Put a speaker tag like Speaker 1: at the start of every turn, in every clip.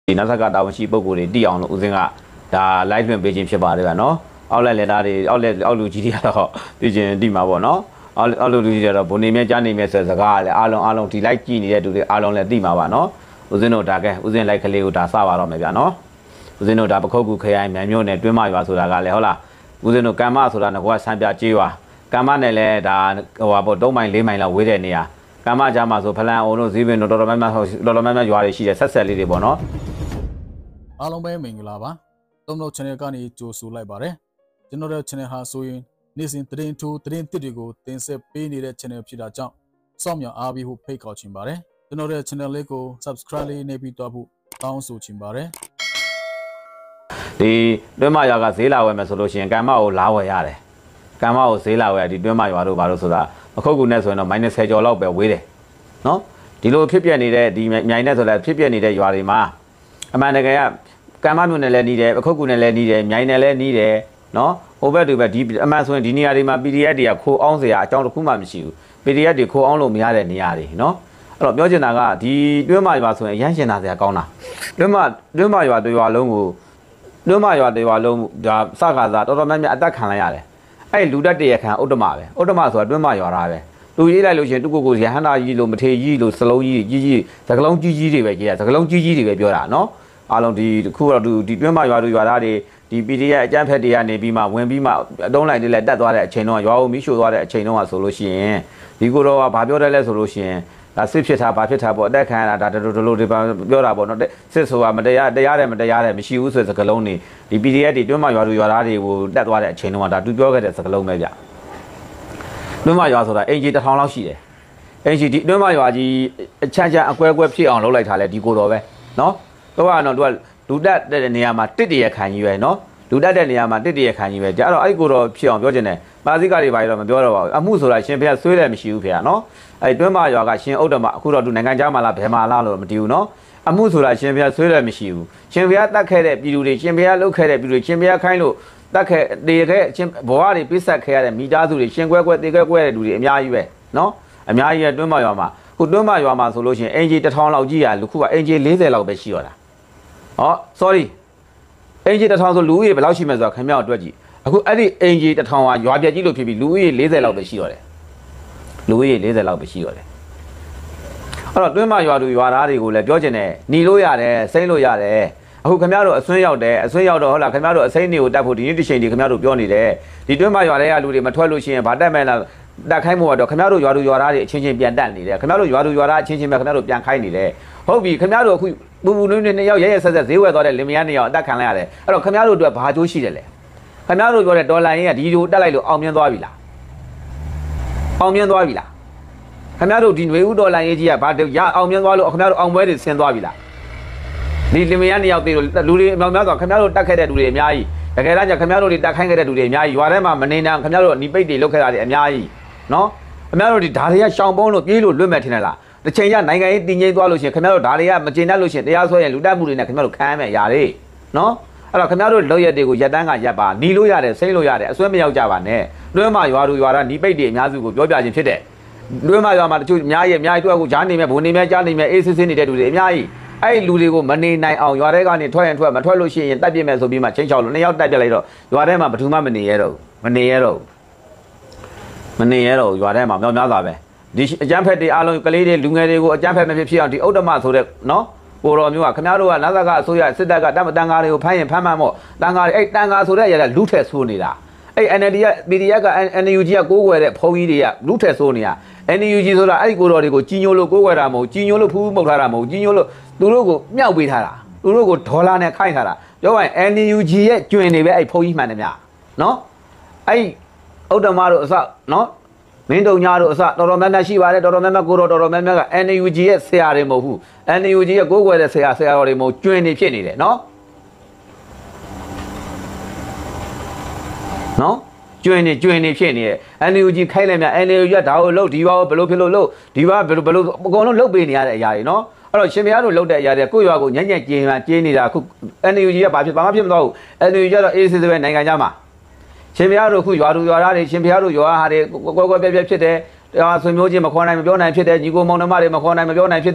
Speaker 1: နာဆက်ကတာဝန်ရှိပုဂ္ဂိုလ်တွေတည်အောင်လို့ဦးစင်းကဒါ live လွှင့်ပေးခြင်းဖြစ်ပါတယ်ဗျာနော်အောက်လက်လက်သားတွေအောက်လူကြီးတွေကတော့သိချင်တည်မှာပေါ့နော်အောက်လူကြီးတွေကတော့ဘုံနေမြကြားနေမြဆိုစကားကလည်းအားလုံးဒီ live ကြည့်နေတဲ့သူတွေအားလုံးလည်းတည်မှာပါနော်ဦးစင်းတို့ဒါကဲဦးစင်း live ကလေးကိုဒါစပါတော့မယ်ဗျာနော်ဦးစင်းတို့ဒါပခုတ်ကူခရိုင်မြန်မြို့နယ်တွင်းမရွာဆိုတာကလည်းဟုတ်လားဦးစင်းတို့ကမ္မဆိုတာကဆန်းပြကြေးရွာကမ္မနဲ့လည်းဒါဟိုပါပေါ့3မိုင်4မိုင်လောက်ဝေးတဲ့နေရာကမ္မကြားမှာဆိုဖလန်အောင်တို့ဇီးပင်တို့တော်တော်များများရွာတွေရှိတယ်ဆက်လေးတွေပေါ့နော်
Speaker 2: အားလုံးပဲမင်္ဂလာပါသုံးတို့ channel ကနေကြိုဆိုလိုက်ပါတယ်ကျွန်တော်တို့ channel ဟာဆိုရင်နေ့စဉ်သတင်းထူးသတင်းသစ်တွေကိုတင်ဆက်ပေးနေတဲ့ channel ဖြစ်တာကြောင့်စောင့်မျှော်အားပေးဖို့ဖိတ်ခေါ်ချင်ပါတယ်ကျွန်တော်တို့ channel လေးကို subscribe လေးနှိပ်ပြီးတော့ဖို့တောင်းဆိုချင်ပါတယ်
Speaker 1: ဒီတွင်းမရွာကဈေးလာဝယ်မယ်ဆိုလို့ရှိရင်ကမ္မကိုလာဝယ်ရတယ်ကမ္မကိုဈေးလာဝယ်ဒီတွင်းမရွာတို့ဘာလို့ဆိုတာအခုကူနဲ့ဆိုရင်တော့ -10 ကျော်လောက်ပဲဝေးတယ်နော်ဒီလိုဖြစ်ပြနေတဲ့ဒီမြိုင်နဲ့ဆိုလည်းဖြစ်ပြနေတဲ့ရွာတွေမှာအမှန်တကယ်ကကမ္မမြို့နယ်လည်းနီးတယ်အခုကူနဲ့လည်းနီးတယ်မြိုင်နယ်လည်းနီးတယ်နော်ဟိုဘက်တွေပဲဒီအမှန်ဆိုရင်ဒီနေရာတွေမှာ PDF တွေကခိုးအောင်စရာအကြောင်းတစ်ခုမှမရှိဘူး PDF တွေခိုးအောင်လို့မရတဲ့နေရာတွေနော်အဲ့တော့ပြောချင်တာကဒီတွင်းမရွာဆိုရင်ရမ်းရှင်တာစရာကောင်းတာတွင်းမရွာတွေရွာလုံးကိုတွင်းမရွာတွေရွာလုံးဒါစကားစားတော်တော်များများအသက်ခံလိုက်ရတယ်အဲ့လူတက်တရခံဥတ္တမပဲဥတ္တမဆိုတာတွင်းမရွာသားပဲသူရေးလိုက်လို့ရှိရင်သူကိုရဟန္တာကြီးလို့မထေကြီးလို့စလုံးကြီးစကလုံးကြီးတွေပဲကြီးရစကလုံးကြီးတွေပဲပြောတာနော်အားလုံးဒီခုတော့ဒီတွင်းမရွာသူရွာသားတွေဒီ PDF အကြမ်းဖက်တွေကနေပြီးမှဝင်ပြီးမှအတုံးလိုက်တွေလည်းတက်သွားတဲ့အချိန်တော့ရွာကိုမီးရှို့သွားတဲ့အချိန်တော့ဆိုလို့ရှိရင်ဒီကိုတော့ဘာပြောတယ်လဲဆိုလို့ရှိရင်ဒါစစ်ဖြစ်တာဘာဖြစ်တာပေါ့အသက်ခံရတာဒါတို့လိုတွေပြောတာပေါ့နော်စစ်ဆိုတာမတရားတယ်မရှိဘူးဆိုတဲ့စကလုံးတွေဒီ PDF တွေတွင်းမရွာသူရွာသားတွေကိုတက်သွားတဲ့အချိန်တော့ဒါသူပြောခဲ့တဲ့စကလုံးပဲဗျတွင်းမရွာဆိုတာအင်ဂျီ1000လောက်ရှိတယ်အင်ဂျီဒီတွင်းမရွာကြီးအချမ်းအကွဲဖြစ်အောင်လုပ်လိုက်တာလဲဒီကိုတော့ပဲနော်တော့သူကလူတက်တဲ့နေရာမှာတစ်တရခံကြီးပဲနော်လူတက်တဲ့နေရာမှာတစ်တရခံကြီးပဲဒါတော့အဲ့ကိုတော့ဖြစ်အောင်ပြောချင်တယ်ပါဠိကတွေဘာတွေတော့မပြောတော့ပါဘူးအမှုဆိုတာရှင်ဖေကဆွေးတယ်မရှိဘူးဖေကနော်အဲ့တွင်းမရွာကရှင်ဥဒ္ဓမအခုတော့သူနိုင်ငံခြားမှာလားဘယ်မှာလားလို့မတည်ဘူးနော်အမှုဆိုတာရှင်ဖေကဆွေးတယ်မရှိဘူးရှင်ဖေကတတ်ခဲ့တဲ့ပြည်သူတွေရှင်ဖေကလှုပ်ခဲ့တဲ့ပြည်သူတွေရှင်ဖေကခိုင်းလို့တတ်ခဲ့တေခဲ့ဘဝတွေပိတ်ဆက်ခဲ့ရတဲ့မိသားစုတွေရှင်ကွဲတေကွဲတဲ့လူတွေအများကြီးပဲနော်အများကြီးတွင်းမရွာမှာခုတွင်းမရွာမှာဆိုလို့ရှိရင်အင်ဂျီ1000လောက်ကြီးရလူခုကအင်ဂျီ40လောက်ပဲရှိရတာဟော sorry အင်ဂျီ1000ဆိုလူဦးရေဘယ်လောက်ရှိမှဆိုတာခင်ဗျားတို့တွက်ကြည့်အခုအဲ့ဒီအင်ဂျီ1000ဟာရွာပြက်ကြီးလို့ဖြစ်ပြီးလူဦးရေ40လောက်ပဲရှိရတယ်လူဦးရေ40လောက်ပဲရှိရတယ်အဲ့တော့တွင်းမရွာသူရွာသားတွေကိုလည်းပြောချင်တယ်หนีလို့ရတယ်စိမ့်လို့ရတယ်အခုခင်ဗျားတို့အစွန်းရောက်တယ်အစွန်းရောက်တော့ဟုတ်လားခင်ဗျားတို့အစိမ့်တွေကိုတတ်ဖို့ဒီနေ့တစ်ချိန်ဒီခင်ဗျားတို့ပြောနေတယ်ဒီတွင်းမရွာတွေကလူတွေမထွက်လို့ရှိရင်ဗာတက်မယ်လားတက်ခိုင်းမှုတော့ခင်ဗျားတို့ရွာသူရွာသားတွေအချင်းချင်းပြန်တက်နေတယ်ခင်ဗျားတို့ရွာသူရွာသားအချင်းချင်းပဲခင်ဗျားတို့ပြန်ခိုင်းနေတယ်ဟုတ်ပြီခင်ဗျားတို့အခုပူနွေးနှစ်ယောက်ရဲဆက်ဈေးဝယ်သွားတဲ့လင်မယားနှစ်ယောက်အသက်ခံလိုက်ရတယ်အဲ့တော့ခင်ဗျားတို့အတွက်ဘာကျိုးရှိတယ်လဲခင်ဗျားတို့ပြောတဲ့ဒေါ်လာရင်းကဒီလိုတက်လိုက်လို့အောင်မြင်သွားပြီလားအောင်မြင်သွားပြီလားခင်ဗျားတို့ဒီຫນွေဥဒေါ်လာရေးကြီးကဘာရအောင်မြင်သွားလို့ခင်ဗျားတို့အောင်ပွဲတွေဆင်းသွားပြီလားဒီလင်မယားနှစ်ယောက်သေးလို့လူတွေအများများဆိုခင်ဗျားတို့တက်ခဲ့တဲ့လူတွေအများကြီးတကယ်တမ်းကျခင်ဗျားတို့တွေတက်ခိုင်းခဲ့တဲ့လူတွေအများကြီးရွာထဲမှာမနေနိုင်ခင်ဗျားတို့နီးပိတ်တွေလုတ်ခဲ့တာတွေအများကြီးနော်ခင်ဗျားတို့ဒီဓာတွေကရှောင်ပုံးလို့ပြေးလို့လွတ်မဲ့ထင်တယ်လားတစ်ချိန်ကျနိုင်ငံရေးတည်ငြိမ်သွားလို့ရှိရင်ခင်ဗျားတို့ဓာတွေကမကျင်တတ်လို့ရှိရင်တရားစွဲရင်လူတက်မှုတွေနဲ့ခင်ဗျားတို့ခံရမယ်ຢာတွေနော်အဲ့တော့ခင်ဗျားတို့လောက်ရက်တွေကိုရက်တန်းကရက်ပါหนีလို့ရတယ်စိမ့်လို့ရတယ်အစွဲမရောက်ကြပါနဲ့တွင်းမရွာသူရွာသားหนีပိတ်တွေအများစုကိုပြောပြခြင်းဖြစ်တယ်တွင်းမရွာမှာတချို့အများကြီးတွက်ကိုဂျားနေမဲ့ဘုံနေမဲ့ကြားနေမဲ့အေးစစ်စစ်နေတဲ့လူတွေအများကြီးအဲ့လူတွေကိုမနေနိုင်အောင်ရွာထဲကနေထွက်ရင်ထွက်မထွက်လို့ရှိရင်တက်ပြစ်မဲ့ဆိုပြီးမှချင်းချောက်လို့နှစ်ယောက်တက်ပြစ်လိုက်တော့ရွာထဲမှာဘယ်သူမှမနေရတော့မနေရတော့ရွာထဲမှာမြောက်များစွာပဲဒီအကြမ်းဖက်တွေအားလုံးကလေးတွေလူငယ်တွေကိုအကြမ်းဖက်မဖြစ်အောင်ဒီဥဒ္ဓမဆိုတဲ့နော်ကိုတော်မျိုးကခင်ဗျားတို့ကနာဇကအစိုးရစစ်တပ်ကတန်ကားတွေကိုဖမ်းရင်ဖမ်းမှမို့တန်ကားတွေအဲ့တန်ကားဆိုတဲ့ရတဲ့လူထက်ဆိုးနေတာအဲ့ NLD က PDF က NUG ကကိုးကွယ်တဲ့ဖုံးကြီးတွေကလူထက်ဆိုးနေတာ NUG ဆိုတာအဲ့ဒီကိုတော်တွေကိုကြီးညိုလို့ကိုးကွယ်တာမဟုတ်ကြီးညိုလို့ဖူးမှုတ်ထားတာမဟုတ်ကြီးညိုလို့သူတို့ကိုမြောက်ပေးထားတာသူတို့ကိုဒေါ်လာနဲ့ခိုင်းထားတာပြောရင် NUG ရဲ့ကျွင်နေပဲအဲ့ဖုံးကြီးမှန်တယ်များနော်အဲ့ဥဒ္ဓမတို့အစနော်မင်းတို့ညာတို့အစတော်တော်များများရှိပါတယ်တော်တော်များများကိုတော်တော်များများက NUG ရဲ့ဆရာတွေမဟုတ်ဘူး NUG ရဲ့ကိုးကွယ်တဲ့ဆရာတော်တွေမဟုတ်ကျွင်နေဖြစ်နေတယ်နော်ကျွင်နေဖြစ်နေတယ် NUG ခိုင်းလိုက်မြ NUG ကဒါကိုလှုပ်ဒီဘာကိုဘယ်လိုဖြစ်လို့လှုပ်ဒီဘာဘယ်လိုအကုန်လုံးလှုပ်ပေးနေရတဲ့အရာတွေနော်အဲ့တော့ရှင်မယားတို့လှုပ်တဲ့အရာတွေကိုယ့်ရွာကိုညံ့ကျင်းနေတာအခု NUG ကဘာမှမသွားဘူး NUG ကတော့အေးစစ်စစ်ပဲနိုင်ငံခြားမှာရှင်ဖျားတို့ခုရွာသူရွာသားတွေရှင်ဖျားတို့ရွာဟာတွေကွဲပြက်ဖြစ်တယ်ဆွေမျိုးချင်းမခေါ်နိုင်မပြောနိုင်ဖြစ်တယ်ညီကိုမောင်နှမတွေမခေါ်နိုင်မပြောနိုင်ဖြစ်တယ်ဟ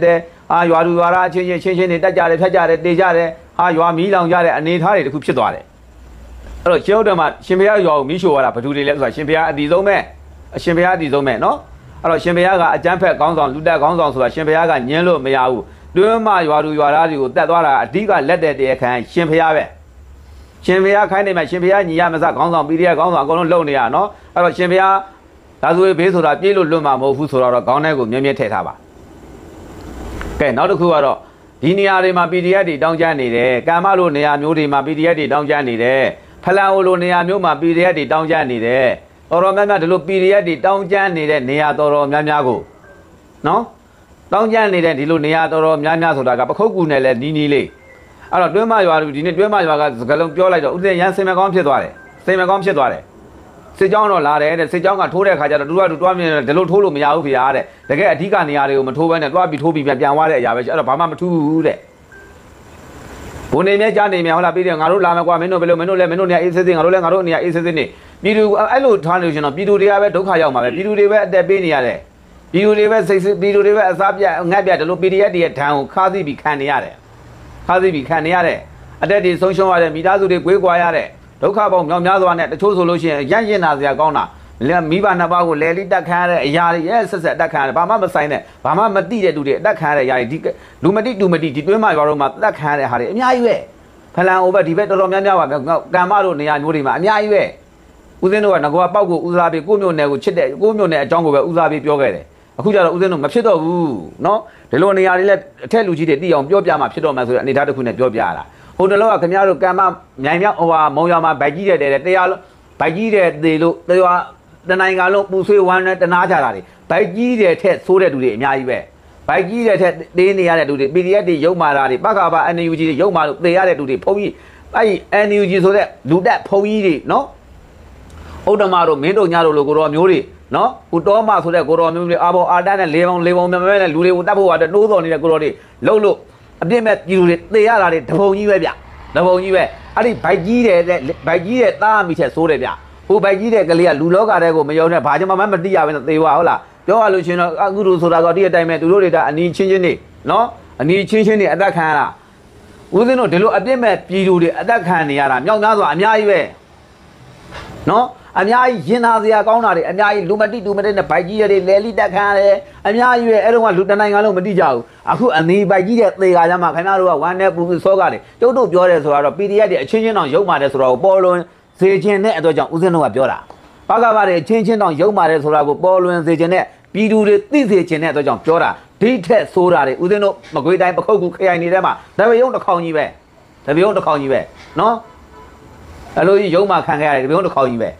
Speaker 1: ရွာသူရွာသားချင်းနေတက်ကြတယ်ဖြတ်ကြတယ်တေကြတယ်ရွာမီးလောင်ကြတဲ့အနေထားတွေတခုဖြစ်သွားတယ်အဲ့တော့ရှင်းဥဒ္ဓမှာရှင်ဘုရားရွာကိုမီးရှို့ရတာဘယ်သူတွေလဲဆိုတာရှင်ဘုရားအတီဆုံးပဲအရှင်ဘုရားအတီဆုံးပဲနော်အဲ့တော့ရှင်ဘုရားကအကျမ်းဖက်ခေါင်းဆောင်လူတက်ခေါင်းဆောင်ဆိုတာရှင်ဘုရားကညင်းလို့မရဘူးတွင်းမရွာသူရွာသားတွေကိုတက်သွားတာအဓိကလက်တဲ့တရားခံရှင်ဘုရားပဲရှင်ဘုရားခိုင်းနေမှာရှင်ဘုရားညီရမစခေါင်းဆောင် PDF ခေါင်းဆောင်အကုန်လုံးလုံနေရနော်အဲ့တော့ရှင်ဘုရားဒါဆိုဘေးဆိုတာပြေးလို့လွတ်မှာမဟုတ်ဘူးဆိုတော့ခေါင်းထဲကိုမြဲမြဲထည့်ထားပါကဲနောက်တစ်ခုကတော့ဒီနေရာတွေမှာ PDF တွေတောင်းကျမ်းနေတယ်ကံမလို့နေရာမျိုးတွေမှာ PDF တွေတောင်းကျမ်းနေတယ်ဖလန်ဟိုလိုနေရာမျိုးမှာ PDF တွေတောင်းကျမ်းနေတယ်တော်တော်များများဒီလို PDF တွေတောင်းကျမ်းနေတဲ့နေရာတော်တော်များများကိုနော်တောင်းကျမ်းနေတဲ့ဒီလိုနေရာတော်တော်များများဆိုတာကပခုတ်ကူနဲ့လဲနီးနီးလေးအဲ့တော့တွင်းမရွာဒီနေ့တွင်းမရွာကစကလုံးပြောလိုက်တော့ဥစဉ်ရန်စင်မကောင်းဖြစ်သွားတယ်စင်မကောင်းဖြစ်သွားတယ်စစ်ကြောင်းတော့လာတယ်တဲ့စစ်ကြောင်းကထိုးတဲ့ခါကျတော့သူကတွားမြင်တယ်ဒီလိုထိုးလို့မရဘူးခင်ဗျာတဲ့တကယ်အဓိကနေရာတွေကိုမထိုးဘဲနဲ့တွားပြီးထိုးပြီးပြန်သွားတဲ့အရာပဲအဲ့တော့ဘာမှမထူးဘူးတဲ့ဘုံနေမြဲကြားနေမြဲဟုတ်လားပြီးတယ်ငါတို့လာမယ်ကွာမင်းတို့ဘယ်လိုမင်းတို့နေရာအေးစစ်စစ်ငါတို့လည်းငါတို့နေရာအေးစစ်စစ်နေပြည်သူအဲ့လိုထားလို့ရှင်တော့ပြည်သူတွေကပဲဒုက္ခရောက်မှာပဲပြည်သူတွေပဲအသက်ပေးနေရတယ်ပြည်သူတွေပဲစိတ်ပြည်သူတွေပဲအစားပြငတ်ပြဒီလို PDF တွေရဲ့ဓာန်ကိုခါးသိပြီးခံနေရတယ်ခါးသိပြီးခံနေရတဲ့အတက်တွေဆုံးရှုံးရတဲ့မိသားစုတွေကွေးကွာရတဲ့ဒုက္ခပေါင်းမြောက်များစွာနဲ့တချို့ဆိုလို့ရှိရင်ရင့်နာစရာကောင်းတာမိဘနှစ်ပါးကိုလဲလိတက်ခံရတဲ့အရာတွေရဲ့ဆက်တက်ခံရတယ်ဘာမှမဆိုင်တဲ့ဘာမှမသိတဲ့လူတွေအတက်ခံရတဲ့အရာတွေဒီလူမတိတူမတိဒီတွင်းမှာရွာတော့မှတက်ခံရတဲ့ဟာတွေအများကြီးပဲဖလန်အိုဘက်ဒီဘက်တော်တော်များများပါကံမတို့နေရာမျိုးတွေမှာအများကြီးပဲဦးစင်းတို့ကငကောပေါက်ကိုဦးစားပေးကိုမျိုးနယ်ကိုချစ်တဲ့ကိုမျိုးနယ်အကြောင်းကိုပဲဦးစားပေးပြောခဲ့တယ်အခုကျတော့ဦးစင်းတို့မဖြစ်တော့ဘူးเนาะဒီလိုနေရာတွေလည်းအထက်လူကြီးတွေသိအောင်ပြောပြမှဖြစ်တော့မှဆိုတဲ့အနေထားတစ်ခုနဲ့ပြောပြရတာဟိုတလောကခင်ဗျားတို့ကံမမြိုင်မြောက်ဟိုဟာမုံရွာမှာဗိုက်ကြီးတဲ့တရားလုံးဗိုက်ကြီးတဲ့သေလို့တရားတနိုင်ငံလုံးပူဆွေးဝမ်းနဲ့တနာကြတာတွေဗိုက်ကြီးတဲ့ထက်ဆိုးတဲ့လူတွေအများကြီးပဲဗိုက်ကြီးတဲ့ထက်သေးနေရတဲ့လူတွေ PDF တွေရုပ်မာတာတွေပကပ NUG တွေရုပ်မာလို့သေရတဲ့လူတွေဖုံးကြီးအဲ့ NUG ဆိုတဲ့လူတက်ဖုံးကြီးတွေနော်ဥဒ္ဓမာတို့မင်းတို့ညတို့လိုကိုတော်မျိုးတွေနော်ဟိုတောမဆိုတဲ့ကိုတော်မျိုးတွေအာဘောအာတန်းနဲ့လေပုံမဲမဲနဲ့လူတွေကိုတတ်ဖို့ကတိုးတော်နေတဲ့ကိုတော်တွေလှုပ်လို့အပြစ်မဲ့ပြည်သူတွေသေရတာတွေတပုံကြီးပဲဗျတပုံကြီးပဲအဲ့ဒီဗိုက်ကြီးတဲ့ဗိုက်ကြီးတဲ့သားမိချက်ဆိုးတယ်ဗျဟိုဗိုက်ကြီးတဲ့ကလေးကလူလောကတဲ့ကိုမယုံနဲ့ဘာကြောင့်မှမသိရဘဲနဲ့သေသွားဟုတ်လားပြောရလို့ရှင်တော့အခုလိုဆိုတာကဒီအတိုင်းပဲသူတို့တွေကအနီးချင်းနေနော်အနီးချင်းနေအသက်ခံရတာဦးဇင်းတို့ဒီလိုအပြစ်မဲ့ပြည်သူတွေအသက်ခံနေရတာမြောက်များစွာအများကြီးပဲနော်အများကြီးရင်နာစရာကောင်းတာတွေအများကြီးလူမတိတူမတိနဲ့ဗိုက်ကြီးတွေလဲလိတက်ခံရတယ်အများကြီးပဲအဲ့တော့ကလူတနိုင်ငံလုံးမတိကြဘူးအခုအနီးဗိုက်ကြီးတဲ့သေကကြမှာခင်ဗျားတို့ကဝမ်းနဲ့ပူစောကတွေကျုပ်တို့ပြောတယ်ဆိုတော့ PDF တွေအချင်းချင်းတောင်ရုပ်မာတယ်ဆိုတော့ပေါ်လွင်စေခြင်းတဲ့အတွက်ကြောင့်ဦးဇင်းတို့ကပြောတာဘကဘာတွေအချင်းချင်းတောင်ရုပ်မာတယ်ဆိုတာကိုပေါ်လွင်စေခြင်းနဲ့ပြည်သူတွေသိစေခြင်းတဲ့အတွက်ကြောင့်ပြောတာဒီထက်ဆိုးတာတွေဦးဇင်းတို့မကွေးတိုင်းပခုတ်ကူခရိုင်နေတဲ့မှာတပယုံတစ်ခေါင်ကြီးပဲတပယုံတစ်ခေါင်ကြီးပဲနော်အဲ့လိုကြီးရုပ်မာခံခဲ့ရတယ်တပယုံတစ်ခေါင်ကြီးပဲ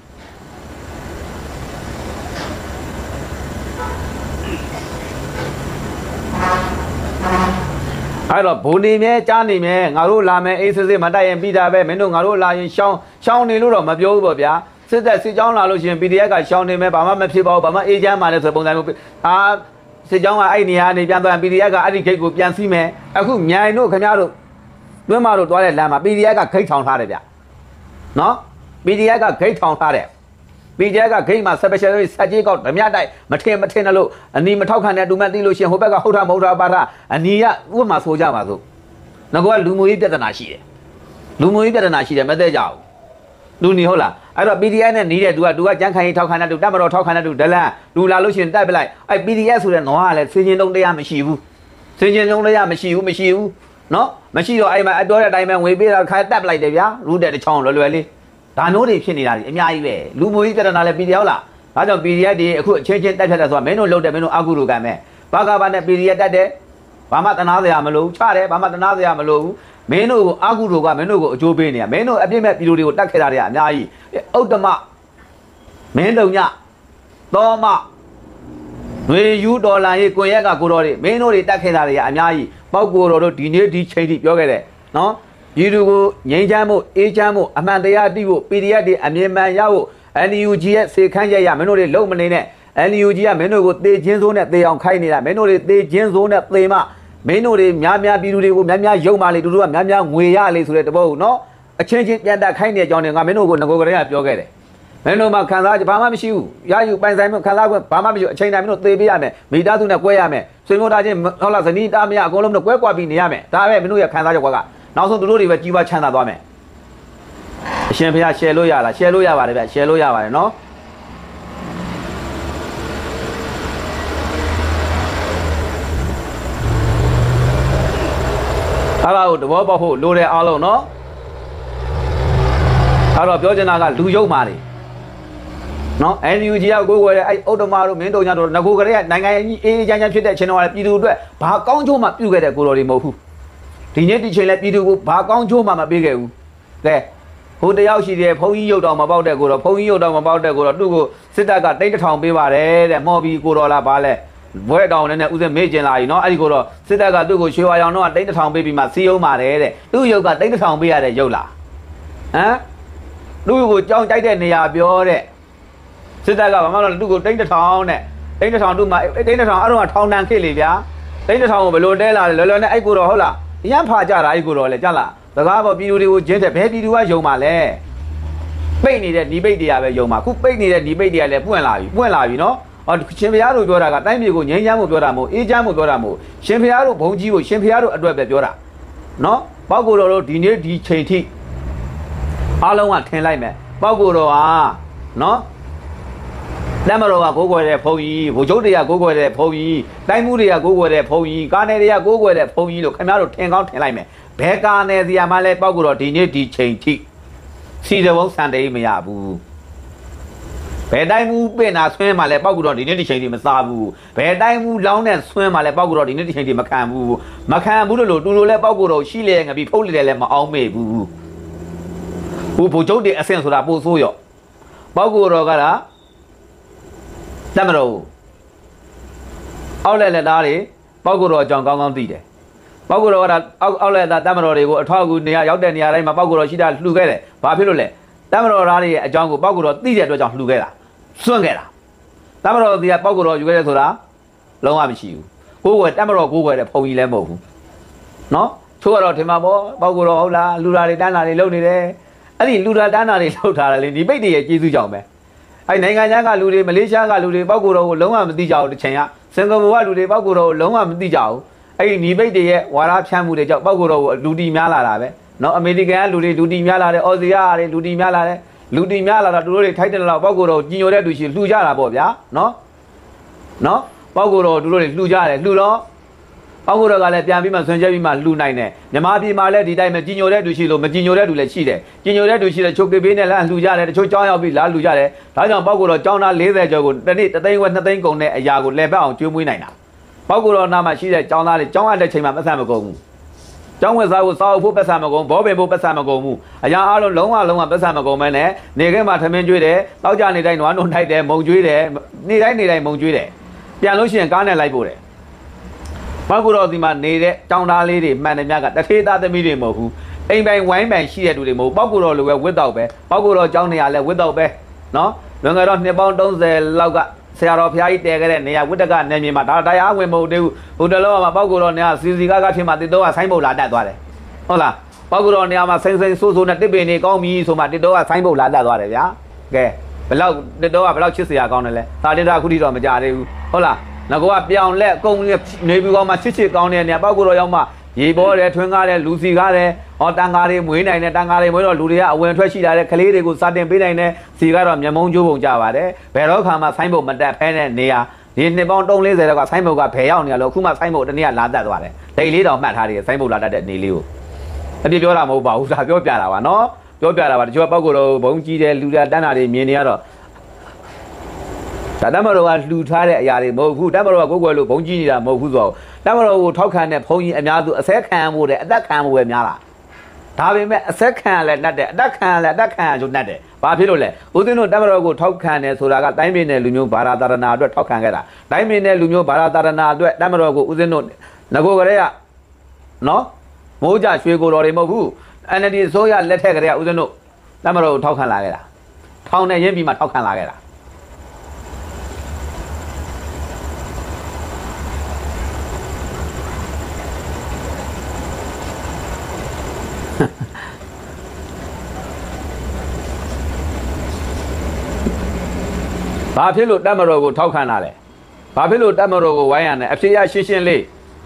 Speaker 1: အဲ့တော့ဘုံနေမြဲကြားနေမြဲငါတို့လာမယ်အေးစစ်စစ်မတိုက်ရင်ပြီးတာပဲမင်းတို့ငါတို့လာရင်ရှောင်းနေလို့တော့မပြောဘူးပေါ့ဗျာစစ်သက်စစ်ကြောင်းလာလို့ရှိရင် PDF ကရှောင်းနေမယ်ဘာမှမဖြစ်ပါဘူးဘာမှအေးချမ်းပါလဲဆိုပုံစံမျိုးစစ်ကြောင်းကအဲ့နေရာနေပြန်သွားရင် PDF ကအဲ့ဒီဂိတ်ကိုပြန်စီးမယ်အခုမြိုင်တို့ခင်ဗျားတို့တွင်းမတို့သွားတဲ့လမ်းမှာ PDF ကဂိတ်ထောင်ထားတယ်ဗျနော် PDF ကဂိတ်ထောင်ထားတယ်PDF ကဂိတ်မှာ special ဆက်ကြီးကောက်ဓမြတိုက်မထင်တယ်လို့အနီမထောက်ခံတဲ့တူမသိလို့ရှင်ဟိုဘက်ကဟုတ်တာမဟုတ်တာပါတာအနီကဥပမာဆိုကြပါစို့ငါကလူမျိုးရေးပြဿနာရှိတယ်လူမျိုးရေးပြဿနာရှိတယ်မသိကြဘူးလူနေဟုတ်လားအဲ့တော့ PDF နဲ့နေတဲ့သူကကြမ်းခိုင်ထောက်ခံတဲ့သူတပ်မတော်ထောက်ခံတဲ့သူဒလန်လူလာလို့ရှင်တိုက်ပလိုက်အဲ့ PDF ဆိုတဲ့နွားကလည်းစင်ချင်းတုံးတရားမရှိဘူးစင်ချင်းတုံးတရားမရှိဘူးနော်မရှိတော့အဲ့မှာအတော်တဲ့အတိုင်းပဲငွေပေးတာခါတက်ပလိုက်တယ်ဗျာရူးတဲ့တစ်ချောင်းလွယ်လေးဒါမျိုးတွေဖြစ်နေတာအများကြီးပဲလူမျိုးကြီးပြဿနာလည်း PDF လားဒါကြောင့် PDF တွေအခုအချင်းချင်းတက်ဖြတ်တယ်ဆိုတာမင်းတို့လုပ်တယ်မင်းတို့အကုလိုကံမဲ့ဘာကဘာနဲ့ PDF တက်တယ်ဘာမှတနာစရာမလိုဘူးချတယ်ဘာမှတနာစရာမလိုဘူးမင်းတို့ကိုအကုလိုကမင်းတို့ကိုအကျိုးပေးနေရမင်းတို့အပြစ်မဲ့ပြည်သူတွေကိုတတ်ခဲ့တာတွေအများကြီးဥတ္တမမင်းတုံညသောမငွေယူဒေါ်လာရေးကွန်ရက်ကကိုတော်တွေမင်းတို့တွေတတ်ခဲ့တာတွေအများကြီးပောက်ကိုတော်တို့ဒီနေ့ဒီချိန်ထိပြောခဲ့တယ်နော်ပြည်သူကိုငြိမ်းချမ်းဖို့အေးချမ်းဖို့အမှန်တရားသိဖို့ PDF တွေအမြင်မှန်ရဖို့ NUG ရဲ့စေခန်းရမင်းတို့တွေလုံမနေနဲ့ NUG ကမင်းတို့ကိုသေချင်းစိုးနဲ့သေအောင်ခိုင်းနေတာမင်းတို့တွေသေချင်းစိုးနဲ့သေမှမင်းတို့တွေများပြည်သူတွေကိုများရုံမာလေတူတို့ကများငွေရလေဆိုတဲ့တပုတ်နော်အချင်းချင်းပြန်တက်ခိုင်းနေကြကြောင်းတွေငါမင်းတို့ကိုငကိုကလေးကပြောခဲ့တယ်မင်းတို့မှခံစားကြဘာမှမရှိဘူးရယူပိုင်ဆိုင်မှုခံစားခွင့်ဘာမှမရှိဘူးအချိန်တိုင်းမင်းတို့သေပေးရမယ်မိသားစုနဲ့ကွဲရမယ်ဆွေမျိုးသားချင်းဟုတ်လားဇနီးသားမရအကုန်လုံးတို့ကွဲကွာပြီးနေရမယ်ဒါပဲမင်းတို့ရခံစားကြကွာကနောက်ဆုံးသူတို့တွေပဲကြီးပွားချမ်းသာသွားမယ်အရှင်ဘုရားရှယ်လို့ရလားရှယ်လို့ရပါတယ်ဗျရှယ်လို့ရပါတယ်နော်အဲ့ဒါကိုတဘောပေါက်ဖို့လိုတဲ့အားလုံးနော်အဲ့တော့ပြောချင်တာကလူယုံမာတွေနော် NUG ကကိုယ်ွယ်တဲ့အဲ့ဥတ္တမတို့မင်းတို့ညတို့ငကိုကလေးကနိုင်ငံကြီးအေးချမ်းချမ်းဖြစ်တဲ့အချိန်တော့ပြည်သူအတွက်ဘာကောင်းချိုးမှပြုခဲ့တဲ့ကိုတော်တွေမဟုတ်ဘူးဒီနေ့ဒီချိန်လဲပြည်သူကိုဘာကောင်းချိုးမှမပေးခဲ့ဘူးကဲဟိုတယောက်ရှိတယ်ဘုန်းကြီးရုပ်တော်မပေါက်တဲ့ကိုတော်ဘုန်းကြီးရုပ်တော်မပေါက်တဲ့ကိုတော်သူ့ကိုစစ်တပ်ကတိတ်1000ပေးပါတယ်တဲ့မော်ဘီကိုတော်လားဘာလဲဘွဲတောင်နဲ့ဦးစင်းမေ့ကျင်လာပြီနော်အဲ့ဒီကိုတော့စစ်တပ်ကသူ့ကိုရွှေဝါရောင်တော့တိတ်1000ပေးပြီးမှစီးအောင်ပါတယ်တဲ့သူ့ရုပ်ကတိတ်1000ပေးရတဲ့ရုပ်လားဟမ်သူ့ကိုကြောင်းကြိုက်တဲ့နေရာပြောတဲ့စစ်တပ်ကဘာမှမလုပ်သူ့ကိုတိတ်1000နဲ့တိတ်1000သူ့မှာတိတ်1000အဲ့တော့ထောင်တန်ခေတ်လေဗျာတိတ်1000ကိုဘယ်လိုတဲလာလဲလောလောနဲ့အဲ့ကိုတော့ဟုတ်လားရမ်းဖာကြတာအဲ့ကိုတော့လေကြလားစကားပေါ်ပြည်သူတွေကိုကျင်းတဲ့ဘယ်ပြည်သူကယုံပါလဲပိတ်နေတဲ့ဒီပိတ်တရားပဲယုံပါခုပိတ်နေတဲ့ဒီပိတ်တရားလည်းပွင့်လာပြီနော်အော်ရှင်ဘုရားတို့ပြောတာကတိုင်းပြည်ကိုငြိမ်းချမ်းမှုပြောတာမဟုတ်အေးချမ်းမှုပြောတာမဟုတ်ရှင်ဘုရားတို့ဘုံကြီးကိုရှင်ဘုရားတို့အတွက်ပဲပြောတာနော်ပောက်ကိုတော်တို့ဒီနေ့ဒီချိန်ထိအားလုံးကထင်လိုက်မယ်ပောက်ကိုတော်ဟာနော်တမတော်ကကိုးကွယ်တဲ့ဘုံကြီးဘုံချုပ်တွေကကိုးကွယ်တဲ့ဘုံကြီးတိုင်းမှုတွေကကိုးကွယ်တဲ့ဘုံကြီးကာနယ်တွေကကိုးကွယ်တဲ့ဘုံကြီးလို့ခင်ဗျားတို့ထင်ကောင်းထင်လိုက်မယ်ဘယ်ကာနယ်စီယာမှလည်းပောက်ကိုတော်ဒီနေ့ဒီချိန်ထိစီတဘုံစံတိတ်မရဘူးဘယ်တိုင်းမှုပင်နာဆွဲမှလည်းပောက်ကူတော့ဒီနေ့ဒီချိန်ထိမစားဘူးဘယ်တိုင်းမှုလောင်းနဲ့ဆွဲမှလည်းပောက်ကူတော့ဒီနေ့ဒီချိန်ထိမခံဘူးလို့တူလို့လည်းပောက်ကူတော့ရှိလေငါပြီးဖုတ်လေလည်းမအောင်မေဘူးဘိုလ်ချုပ်တွေအဆင့်ဆိုတာပို့ဆိုးရော့ပောက်ကူတော့ကလားတမတော်အောက်လက်သားတွေပောက်ကူတော့အကြောင်းကောင်းကောင်းသိတယ်ပောက်ကူတော့ကအောက်လက်သားတမတော်တွေကိုအထောက်အကူနေရာရောက်တဲ့နေရာတိုင်းမှာပောက်ကူတော့ရှိတာလှူခဲ့တယ်ဘာဖြစ်လို့လဲတမတော်သားတွေရဲ့အကြောင်းကိုပောက်ကူတော့သိတဲ့အတွက်ကြောင့်လှူခဲ့တာစွန့်ခဲ့တာတမတော်ဒီကပောက်ကူတော့ယူခဲ့တယ်ဆိုတာလုံးဝမရှိဘူးကိုယ်ွယ်တမတော်ကိုယ်ွယ်တဲ့ဖုန်ကြီးလည်းမဟုတ်ဘူးနော်ချိုးကတော့ထင်မှာပေါ့ပောက်ကူတော့ဟုတ်လားလူတာတွေတန်းတာတွေလုပ်နေတယ်အဲ့ဒီလူတာတန်းတာတွေလုပ်ထားတယ်လေဒီပိတ်တွေရဲ့ကျေးဇူးကြောင့်ပဲအဲ့နိုင်ငံခြားကလူတွေမလေးရှားကလူတွေပောက်ကူတော့ကိုလုံးဝမသိကြဘူးတစ်ချိန်ကစင်ကာပူကလူတွေပောက်ကူတော့ကိုလုံးဝမသိကြဘူးအဲ့ဒီဒီပိတ်တွေရဲ့ဝါဒဖြန့်မှုတွေကြောင့်ပောက်ကူတော့ကိုလူတီများလာတာပဲနော်အမေရိကန်ကလူတွေလူတီများလာတယ်အော်စတြေးလျကလူတီများလာတယ်လူတီများလာတော့သူတို့တွေထိုက်တယ်လို့ပောက်ကိုတော့ကြီးညိုတဲ့သူရှိလှူကြတာပေါ့ဗျာနော်ပောက်ကိုတော့သူတို့တွေလှူကြတယ်လှူတော့ပောက်ကိုတော့ကလည်းပြန်ပြီးမှဆွန်ချက်ပြီးမှလှူနိုင်တယ်မြမပြည်မှာလည်းဒီတိုင်းပဲကြီးညိုတဲ့သူရှိလို့မကြီးညိုတဲ့သူလည်းရှိတယ်ကြီးညိုတဲ့သူရှိတယ်ချုပ်ပေးနဲ့လည်းလှူကြတယ်တချို့ကြောင်းရောက်ပြီးလာလှူကြတယ်ဒါကြောင့်ပောက်ကိုတော့ကျောင်းသား40ကျော်ကိုတစ်နေ့3သိန်းဝက်2သိန်းကုန်တဲ့အရာကိုလဲပတ်အောင်ကျွေးမွေးနိုင်တာပောက်ကိုတော့နာမှာရှိတဲ့ကျောင်းသားတွေကျောင်းရတဲ့ချိန်မှာပတ်စံမကုန်ဘူးကျောင်းဝက်စားကိုစားဖို့ပတ်စံမကုန်ဘောပင်ဖို့ပတ်စံမကုန်ဘူးအရာအားလုံးလုံးဝပတ်စံမကုန်မဲနဲ့နေခဲမှာထမင်းကျွေးတယ်တောက်ကြနေတိုင်းနွားနှုတ်ထိုက်တယ်မုံကျွေးတယ်နေတိုင်းမုံကျွေးတယ်ပြန်လို့ရှိရင်ကားနဲ့လိုက်ပို့တယ်ဘာကူတော့ဒီမှာနေတဲ့တောင်သားလေးတွေမှန်တယ်များကတထေးသားသမီးတွေမဟုတ်ဘူးအိမ်ပိုင်ဝိုင်းပိုင်ရှိတဲ့လူတွေမဟုတ်ပောက်ကူတော့လိုပဲဝစ်တော့ပဲပောက်ကူတော့ကျောင်းနေရလဲဝစ်တော့ပဲနော်လွန်ခဲ့တော့နှစ်ပေါင်း30လောက်ကဆရာတော်ဖျားကြီးတဲခဲ့တဲ့နေရာဝိတ္တကနေမြေမှာဒါတရားဝင်မဟုတ်သေးဘူးဟိုတလောမှာပောက်ကူတော့နေရာစီကားဖြစ်မှာတစ်တော့ကဆိုင်းပုတ်လာတတ်သွားတယ်ဟုတ်လားပောက်ကူတော့နေရာမှာစိမ့်ဆိုးနဲ့တစ်ပင်နေကောင်းပြီဆိုမှတစ်တော့ကဆိုင်းပုတ်လာတတ်သွားတယ်ဗျာကဲဘလောက်တစ်တော့ကဘလောက်ချစ်စရာကောင်းတယ်လဲသာတစ်တော့အခုထိတော့မကြသေးဘူးဟုတ်လားငါကပြောင်းလက်အကုန်နေပြီးကောင်းမှချစ်ကောင်းတဲ့နေရာပောက်ကူတော့ရောက်မှရေပေါ်တယ်ထွန်းကားတယ်လူစီကားတယ်ဟောတန်ကားတွေမွေးနိုင်တယ်တန်ကားတွေမွေးတော့လူတွေကအဝင်ထွက်ရှိလာတဲ့ကလေးတွေကိုစာတင်ပေးနိုင်တယ်စီကတော့မျက်မုံးကျိုးပုံကြပါတယ်ဘယ်တော့ခါမှဆိုင်းပုတ်မတက်ဖဲတဲ့နေရာဒီနှစ်ပေါင်း340လောက်ကဆိုင်းပုတ်ကဘယ်ရောက်နေရလို့အခုမှဆိုင်းပုတ်တနေ့ကလာတက်သွားတယ်ဒိတ်လေးတောင်မှတ်ထားတယ်ဆိုင်းပုတ်လာတက်တဲ့နေလေးကိုအပြစ်ပြောတာမဟုတ်ပါဘူးဒါပြောပြတာပါနော်ပြောပြတာပါတချို့ပောက်ကူတော့ဘုံကြီးတယ်လူတာတန်းတာတွေမြင်နေရတော့ဒါတမတော်ကလှူထားတဲ့အရာတွေမဟုတ်ဘူးတမတော်ကကိုယ်ကွယ်လို့ဘုံကြီးနေတာမဟုတ်ဘူးဆိုတော့တမတော်ကိုထောက်ခံတဲ့ဘုံကြီးအများစုအစဲခံမှုတဲ့အသက်ခံမှုပဲများလားဒါပေမဲ့အစက်ခံလည်းတတ်တယ်အတက်ခံလည်းအတက်ခံရုံတတ်တယ်ဘာဖြစ်လို့လဲဦးသိန်းတို့တမတော်ကိုထောက်ခံတယ်ဆိုတာကတိုင်းပြည်နယ်လူမျိုးဘာသာသာရဏအတွက်ထောက်ခံခဲ့တာတိုင်းပြည်နယ်လူမျိုးဘာသာသာရဏအတွက်တမတော်ကိုဦးသိန်းတို့ငကိုကလေးကနော်မိုးကြရွှေကိုတော်တွေမဟုတ်ဘူး NLD ဆိုရလက်ထက်ကလေးကဦးသိန်းတို့တမတော်ကိုထောက်ခံလာခဲ့တာထောင်နဲ့ရင်းပြီးမှထောက်ခံလာခဲ့တာဘာဖြစ်လို့တက်မတော်ကိုထောက်ခံတာလဲဘာဖြစ်လို့တက်မတော်ကိုဝိုင်းရတဲ့အဖြစ်ရရှင်းရှင်းလေး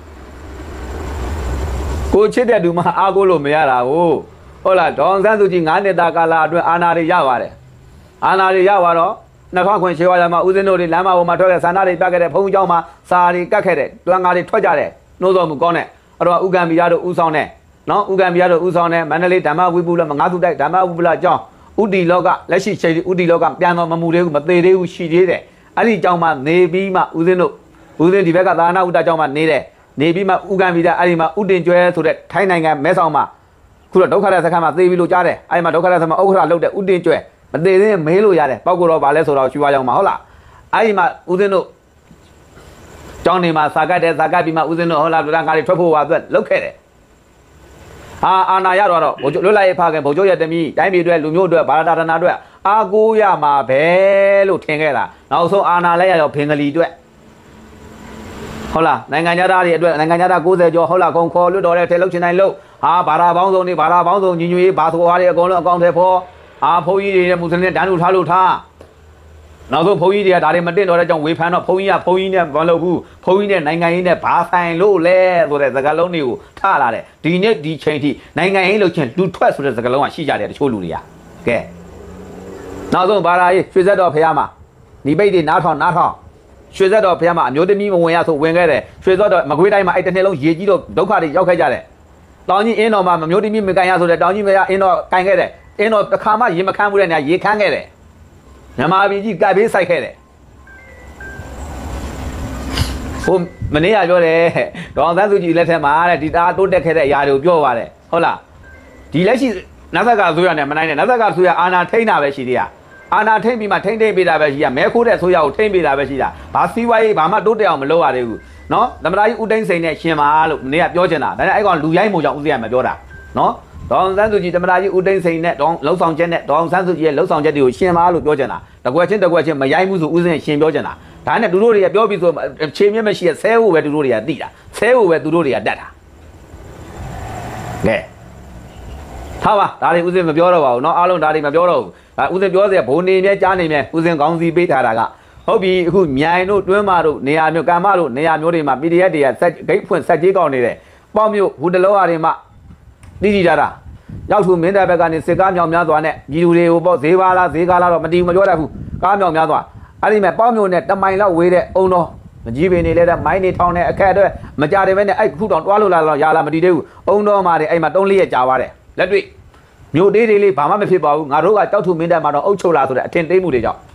Speaker 1: ကိုချစ်တဲ့သူမှအားကိုးလို့မရတာကိုဟုတ်လားဒေါအောင်ဆန်းစုကြည်9နှစ်တာကာလအတွင်းအာဏာတွေရပါတယ်အာဏာတွေရသွားတော့2000ခွင့်ရှေးဝါရမှာဦးစင်းတို့တွေလမ်းမပေါ်မှာထွက်ခဲ့ဆန္ဒတွေပြခဲ့တဲ့ဘုံเจ้าမှာစာတွေကတ်ခဲ့တဲ့တွန်းကားတွေထွက်ကြတဲ့နှိုးစော်မှုကောင်းတဲ့အဲ့တော့ဥက္ကံမီရတို့ဦးဆောင်တဲ့နော်ဥက္ကံမီရတို့ဦးဆောင်တဲ့မန္တလေးဓမ္မဝိပုလငါးစုတိုက်ဓမ္မဝိပုလအကြောင်းဥတီလောကလက်ရှိချိန်ဥတီလောကပြန်တော်မမှုသေးဘူးမသေးသေးဘူးရှိသေးတယ်အဲ့ဒီအကြောင်းမှာနေပြီးမှဦးစင်းဒီဘက်ကသာနာဥတ္တအကြောင်းမှာနေပြီးမှဥက္ကံမီရအဲ့ဒီမှာဥတင်ကျွဲဆိုတဲ့ထိုင်းနိုင်ငံမဲဆောက်မှာခုတော့ဒုက္ခရစခန်းမှာသေပြီးလို့ကြားတယ်အဲ့ဒီမှာဒုက္ခရစခန်းမှာဥက္ခရာလုတ်တဲ့ဥတင်ကျွဲမသေးသေးမေးလို့ရတယ်ပောက်ကတော့ဗာလဲဆိုတော့ရွှေဝါရောက်မှာဟုတ်လားအဲ့ဒီမှာဦးစင်းတို့ကျောင်းနေမှာစာကတ်တယ်စာကတ်ပြီးမှဦးစင်းတို့ဟုတ်လားဒုက္ခကားတွေထွက်ဖို့ပါအတွက်လုတ်ခဲ့တယ်အာနာရတော့ဘုံကျလွတ်လိုက်ဖခင်ဘုံကျရဲ့တမီးတိုင်းပြည်အတွက်လူမျိုးအတွက်ဘာသာတနာအတွက်အာကိုရမှာပဲလို့ထင်ခဲ့တာနောက်ဆုံးအာနာလဲရတော့ဘင်္ဂလီအတွက်ဟုတ်လားနိုင်ငံသားတွေအတွက်နိုင်ငံသား90ကျော်ဟုတ်လားခုံခေါ်လွတ်တော်တဲ့ထဲလုတ်ချင်တိုင်းလုတ်ဘာသာပေါင်းစုံတွေဘာသာပေါင်းစုံညီညွတ်ရေးဘာသာတွေအကုန်လုံးအကောင့်ထဲဖော်ဘုန်းကြီးတွေနဲ့မွတ်စလင်တွေတန်းတူထားလို့ထားနောက်ဆုံးဘုန်းကြီးတွေကဒါတွေမတင်တော့တဲ့ကြောင့်ဝေဖန်တော့ဘုန်းကြီးနဲ့မလုပ်ဘူးဘုန်းကြီးနဲ့နိုင်ငံရေးနဲ့ဘာဆိုင်လို့လဲဆိုတဲ့စကားလုံးတွေကိုထားလာတယ်ဒီနေ့ဒီချိန်ထိနိုင်ငံရေးလုပ်ချင်းလူထွက်ဆိုတဲ့စကားလုံးကရှိကြတယ်တချို့လူတွေကကဲနောက်ဆုံးဘာသာရေးရွှေဆက်တော်ဖះမှာဒီပိတ်တွေနားထောင်ရွှေဆက်တော်ဖះမှာအမျိုးသမီးမဝင်ရဆိုဝင်ခဲ့တယ်ရွှေဆက်တော်မကွေးတိုင်းမှာအဲ့တစ်နှစ်လုံးရေကြီးတော့ဒုက္ခတွေရောက်ခဲ့ကြတယ်တောင်ကြီးအင်းတော်မှာမမျိုးသမီးမကန်ရဆိုတဲ့တောင်ကြီးမရအင်းတော်ကန်ခဲ့တယ်အင်းတော်တစ်ခါမှရေမခမ်းဘူးတဲ့နေရာရေခမ်းခဲ့တယ်မြန်မာပြည်ကြီးကပ်ဘေးဆိုင်ခဲ့တယ်ဟိုမနေ့ကပြောတယ်ဒေါအောင်ဆန်းစုကြည်လက်ထက်မှာတဲ့ဒီတာတိုးတက်ခဲ့တဲ့အရာတွေကိုပြောပါတယ်ဟုတ်လားဒီလက်ရှိနတ်သက်ကဆိုရနဲ့မနိုင်နဲ့နတ်သက်ကဆိုရအာနာထိန်းတာပဲရှိသေးတာအာနာထိန်းပြီးမှထိန်းပေးတာပဲရှိရမဲခိုးတဲ့ဆိုရကိုထိန်းပေးတာပဲရှိတာဘာစီးပွားရေးဘာမှတိုးတက်အောင်မလုပ်ရသေးဘူးနော်သမ္မတကြီးဦးသိန်းစိန်နဲ့ရှင်ပါလို့မနေ့ကပြောချင်တာဒါနဲ့အဲ့ကောင်လူရိုင်းမို့ကြောင့်ဦးစီးရမှာပြောတာနော်ဒေါအောင်ဆန်းစုကြည်သမ္မတကြီးဦးသိန်းစိန်နဲ့လှုပ်ဆောင်ချက်နဲ့ဒေါအောင်ဆန်းစုကြည်ရဲ့လှုပ်ဆောင်ချက်တွေကိုရှင်ပါလို့ပြောချင်တာတကွက်ချင်းမရိုင်းဘူးဆိုဦးစင်းရှင်ပြောချင်တာဒါနဲ့သူတို့တွေကပြောပြီးဆိုခြေမြင့်မရှိရဲ့ဆဲဖို့ပဲသူတို့တွေကသိတာဆဲဖို့ပဲသူတို့တွေကတတ်တာကဲထားပါဒါတွေဦးစင်းမပြောတော့ပါဘူးเนาะအားလုံးဒါတွေမပြောတော့ဘူးဒါဦးစင်းပြောစရာဘုံနေမြဲကြားနေမြဲဦးစင်းကောင်းစီပေးထားတာကဟုတ်ပြီအခုမြိုင်တို့တွင်းမတို့နေရာမျိုးကံမတို့နေရာမျိုးတွေမှာ PDF တွေကစက်ဂိတ်ဖွင့်စက်ကြီးကောင်းနေတယ်ပေါ့မျိုးဟိုတလောအားတွေမှာတိတိကျကျရောက်သူမင်းတပ်ဘက်ကနေစစ်ကားမြောင်များစွာနဲ့ညီလူတွေကိုပေါ့ဈေးကားလားတော့မတီးမပြောတတ်ဘူးကားမြောင်များစွာအဲ့ဒီမဲ့ပေါ့မျိုးနဲ့တမိုင်လောက်ဝေးတဲ့အုံတော်မကြီးပင်နေလဲတဲ့မိုင်းနေထောင်းတဲ့အခက်အတွက်မကြတယ်ပဲနဲ့အဲ့ခုတောင်တွားလို့လာတော့ရလာမတီးသေးဘူးအုံတော်မှာတွေအဲ့မှာ3-4ရက်ကြာသွားတယ်လက်တွေ့မြို့သေးလေးဘာမှမဖြစ်ပါဘူးငါတို့ကကြောက်သူမင်းတပ်မှာတော့အုပ်ချုပ်လာဆိုတဲ့အထင်သေးမှုတွေကြောင့်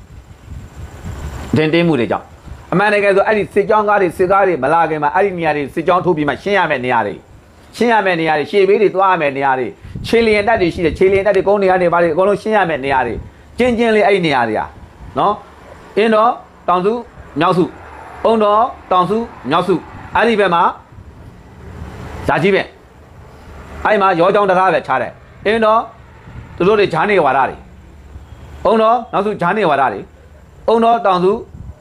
Speaker 1: အမှန်တကယ်ဆိုအဲ့ဒီစစ်ကြောင်းကားတွေစစ်ကားတွေမလာခင်မှာအဲ့ဒီနေရာတွေစစ်ကြောင်းထိုးပြီးမှရှင်းရမယ့်နေရာတွေရှေ့ဘေးတွေသွားရမယ့်နေရာတွေခြေလျင်တက်တွေရှိတယ်ခြေလျင်တက်တွေကုန်းနေရာတွေဘာတွေအကုန်လုံးရှင်းရမယ့်နေရာတွေကျင်းလေးအဲ့ဒီနေရာတွေကနော်အင်းတော်တောင်စုမြောက်စုအုံတော်တောင်စုမြောက်စုအဲ့ဒီဘက်မှာဇာကြီးပဲအဲ့မှာရောချောင်းတရားပဲခြားတယ်အင်းတော်သူတို့တွေဂျာနေဝါဒတွေအုံတော်နောက်စုဂျာနေဝါဒတွေအုံတော်တောင်စု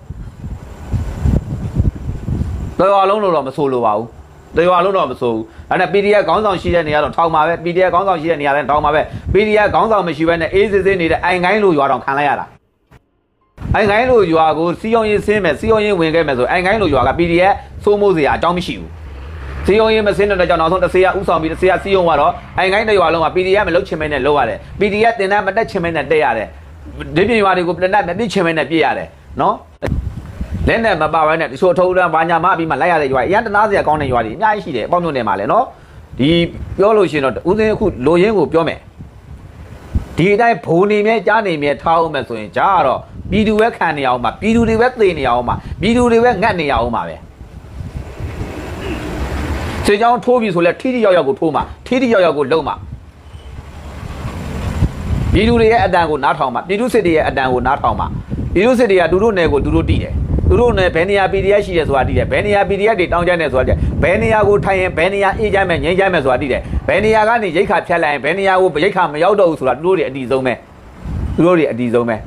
Speaker 1: တော်လုံးလို့တော့မဆိုလိုပါဘူးတော်လုံးတော့မဆိုဘူးဒါနဲ့ PDF ခေါင်းဆောင်ရှိတဲ့နေရာတော့ထောင်ပါပဲ PDF ခေါင်းဆောင်ရှိတဲ့နေရာလည်းထောင်ပါပဲ PDF ခေါင်းဆောင်မရှိဘဲနဲ့အေးစစ်စစ်နေတဲ့အိမ်ကိုင်းလို့ရွာတော့ခံလိုက်ရတာအိမ်ကိုင်းလို့ရွာကိုစီယုံရင်ဆင်းမယ်စီယုံရင်ဝင်ခဲ့မယ်ဆိုအိမ်ကိုင်းလို့ရွာက PDF စိုးမိုးစရာအကြောင်းမရှိဘူးစီယုံရင်မဆင်းတဲ့ကြောင့်နောက်ဆုံးတစ်ဆေးရဥဆောင်ပြီးတစ်ဆေးရစီယုံကတော့အိမ်ကိုင်းတဲ့ရွာလုံးက PDF မလုပ်ချင်မဲနဲ့လုပ်ရတယ် PDF တင်တဲ့မတက်ချင်မဲနဲ့တက်ရတယ်ဒီပြင်ရွာတွေကိုတင်တဲ့မပြစ်ချင်မဲနဲ့ပြစ်ရတယ်နော်လက်နဲ့မပါဘဲနဲ့တချို့ထုံးတန်းဘာညာမပြီးမှလိုက်ရတဲ့ရွာအရန်တနာစရာကောင်းတဲ့ရွာတွေအများကြီးရှိတယ်အပေါင်းမျိုးနယ်မှာလည်းနော်ဒီပြောလို့ရှိရင်တော့ဦးစင်းအခုလိုရင်းကိုပြောမယ်ဒီအတိုင်းဘုံနေမြဲကြားနေမြဲထားအောင်မယ်ဆိုရင်ကြားကတော့ပြည်သူပဲခံနေအောင်ပါပြည်သူတွေပဲသေနေအောင်ပါပြည်သူတွေပဲငတ်နေအောင်ပါပဲစေချောင်းထိုးပြီဆိုလဲထိထိရောက်ကိုထိုးမှာထိထိရောက်ကိုလုံမှာပြည်သူတွေရဲ့အတန်ကိုနားထောင်မှာပြည်သူစစ်တွေရဲ့အတန်ကိုနားထောင်မှာပြည်သူစစ်တွေကသူတို့နယ်ကိုသူတို့တည်တယ်သူတို့နဲ့ဘယ်နေရာ PDF ရှိတယ်ဆိုတာတည်တယ်ဘယ်နေရာ PDF တွေတောင်းကြတယ်ဆိုတာတည်ဘယ်နေရာကိုထိုင်ရင်ဘယ်နေရာအေးကြမယ်ငြိမ်းကြမယ်ဆိုတာတည်တယ်ဘယ်နေရာကနေရိတ်ခါဖြတ်လိုက်ရင်ဘယ်နေရာကိုရိတ်ခါမရောက်တော့ဘူးဆိုတာသူတို့တွေအတီးဆုံးပဲသူတို့တွေအတီးဆုံးပဲ